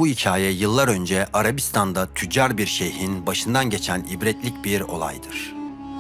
Bu hikaye yıllar önce Arabistan'da tüccar bir şeyhin başından geçen ibretlik bir olaydır.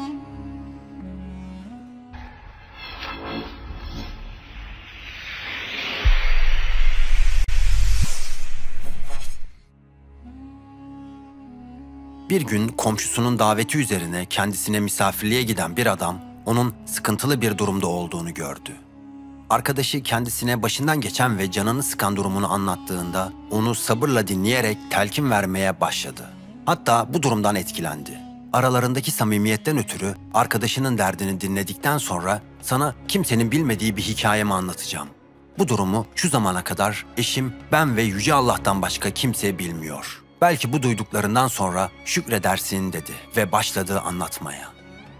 Bir gün komşusunun daveti üzerine kendisine misafirliğe giden bir adam, onun sıkıntılı bir durumda olduğunu gördü. Arkadaşı kendisine başından geçen ve canını sıkan durumunu anlattığında onu sabırla dinleyerek telkin vermeye başladı. Hatta bu durumdan etkilendi. Aralarındaki samimiyetten ötürü arkadaşının derdini dinledikten sonra sana kimsenin bilmediği bir hikayemi anlatacağım. Bu durumu şu zamana kadar eşim, ben ve Yüce Allah'tan başka kimse bilmiyor. Belki bu duyduklarından sonra şükredersin dedi ve başladı anlatmaya.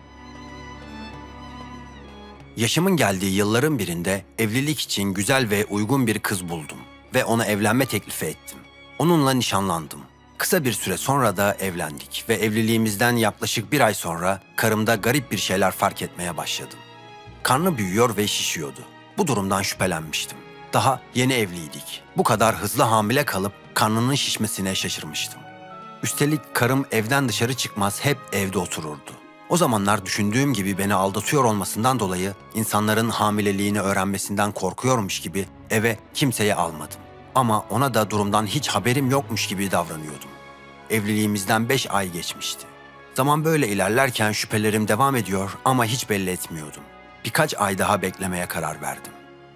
Yaşımın geldiği yılların birinde evlilik için güzel ve uygun bir kız buldum ve ona evlenme teklifi ettim. Onunla nişanlandım. Kısa bir süre sonra da evlendik ve evliliğimizden yaklaşık bir ay sonra karımda garip bir şeyler fark etmeye başladım. Karnı büyüyor ve şişiyordu. Bu durumdan şüphelenmiştim. Daha yeni evliydik. Bu kadar hızlı hamile kalıp karnının şişmesine şaşırmıştım. Üstelik karım evden dışarı çıkmaz hep evde otururdu. O zamanlar düşündüğüm gibi beni aldatıyor olmasından dolayı insanların hamileliğini öğrenmesinden korkuyormuş gibi eve kimseyi almadım. Ama ona da durumdan hiç haberim yokmuş gibi davranıyordum. Evliliğimizden 5 ay geçmişti. Zaman böyle ilerlerken şüphelerim devam ediyor ama hiç belli etmiyordum. Birkaç ay daha beklemeye karar verdim.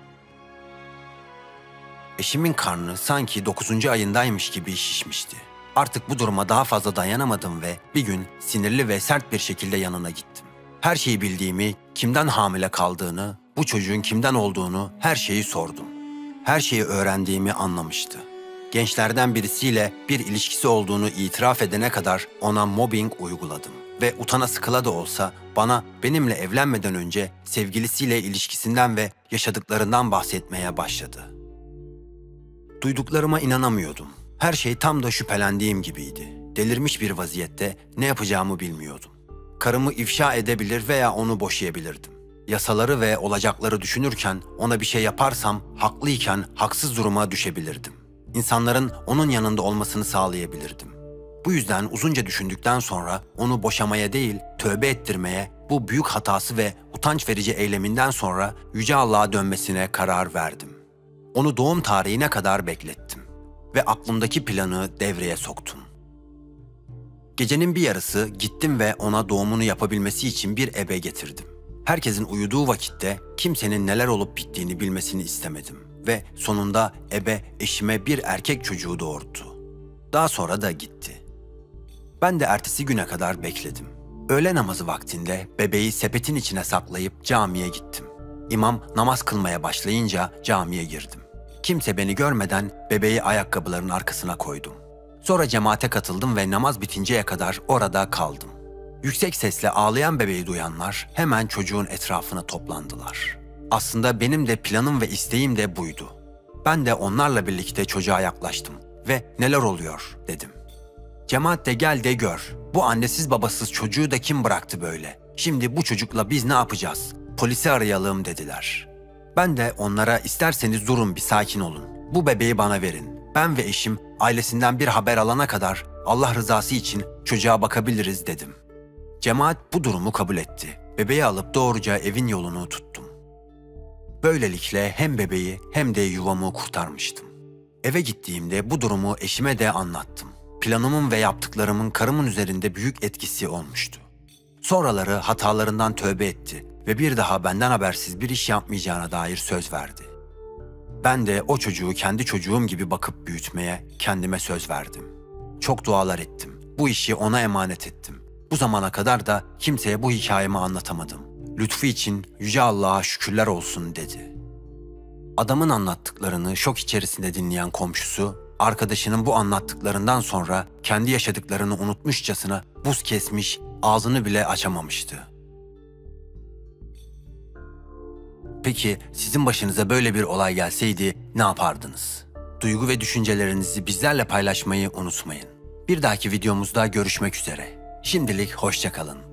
Eşimin karnı sanki 9. ayındaymış gibi şişmişti. Artık bu duruma daha fazla dayanamadım ve bir gün sinirli ve sert bir şekilde yanına gittim. Her şeyi bildiğimi, kimden hamile kaldığını, bu çocuğun kimden olduğunu, her şeyi sordum. Her şeyi öğrendiğimi anlamıştı. Gençlerden birisiyle bir ilişkisi olduğunu itiraf edene kadar ona mobbing uyguladım. Ve utana sıkıla da olsa bana benimle evlenmeden önce sevgilisiyle ilişkisinden ve yaşadıklarından bahsetmeye başladı. Duyduklarıma inanamıyordum. Her şey tam da şüphelendiğim gibiydi. Delirmiş bir vaziyette ne yapacağımı bilmiyordum. Karımı ifşa edebilir veya onu boşayabilirdim. Yasaları ve olacakları düşünürken ona bir şey yaparsam haklıyken haksız duruma düşebilirdim. İnsanların onun yanında olmasını sağlayabilirdim. Bu yüzden uzunca düşündükten sonra onu boşamaya değil, tövbe ettirmeye, bu büyük hatası ve utanç verici eyleminden sonra Yüce Allah'a dönmesine karar verdim. Onu doğum tarihine kadar beklettim ve aklımdaki planı devreye soktum. Gecenin bir yarısı gittim ve ona doğumunu yapabilmesi için bir ebe getirdim. Herkesin uyuduğu vakitte kimsenin neler olup bittiğini bilmesini istemedim ve sonunda ebe eşime bir erkek çocuğu doğurdu. Daha sonra da gitti. Ben de ertesi güne kadar bekledim. Öğle namazı vaktinde bebeği sepetin içine saklayıp camiye gittim. İmam namaz kılmaya başlayınca camiye girdim. Kimse beni görmeden bebeği ayakkabıların arkasına koydum. Sonra cemaate katıldım ve namaz bitinceye kadar orada kaldım. Yüksek sesle ağlayan bebeği duyanlar hemen çocuğun etrafına toplandılar. Aslında benim de planım ve isteğim de buydu. Ben de onlarla birlikte çocuğa yaklaştım ve neler oluyor dedim. Cemaat de gel de gör. Bu annesiz babasız çocuğu da kim bıraktı böyle? Şimdi bu çocukla biz ne yapacağız? Polisi arayalım dediler. Ben de onlara isterseniz durun bir sakin olun. Bu bebeği bana verin. Ben ve eşim ailesinden bir haber alana kadar Allah rızası için çocuğa bakabiliriz dedim. Cemaat bu durumu kabul etti. Bebeği alıp doğruca evin yolunu tuttum. Böylelikle hem bebeği hem de yuvamı kurtarmıştım. Eve gittiğimde bu durumu eşime de anlattım. Planımın ve yaptıklarımın karımın üzerinde büyük etkisi olmuştu. Sonraları hatalarından tövbe etti ve bir daha benden habersiz bir iş yapmayacağına dair söz verdi. Ben de o çocuğu kendi çocuğum gibi bakıp büyütmeye kendime söz verdim. Çok dualar ettim. Bu işi ona emanet ettim. Bu zamana kadar da kimseye bu hikayemi anlatamadım. Lütfu için Yüce Allah'a şükürler olsun dedi. Adamın anlattıklarını şok içerisinde dinleyen komşusu, arkadaşının bu anlattıklarından sonra kendi yaşadıklarını unutmuşçasına buz kesmiş, ağzını bile açamamıştı. Peki sizin başınıza böyle bir olay gelseydi ne yapardınız? Duygu ve düşüncelerinizi bizlerle paylaşmayı unutmayın. Bir dahaki videomuzda görüşmek üzere. Şimdilik hoşça kalın.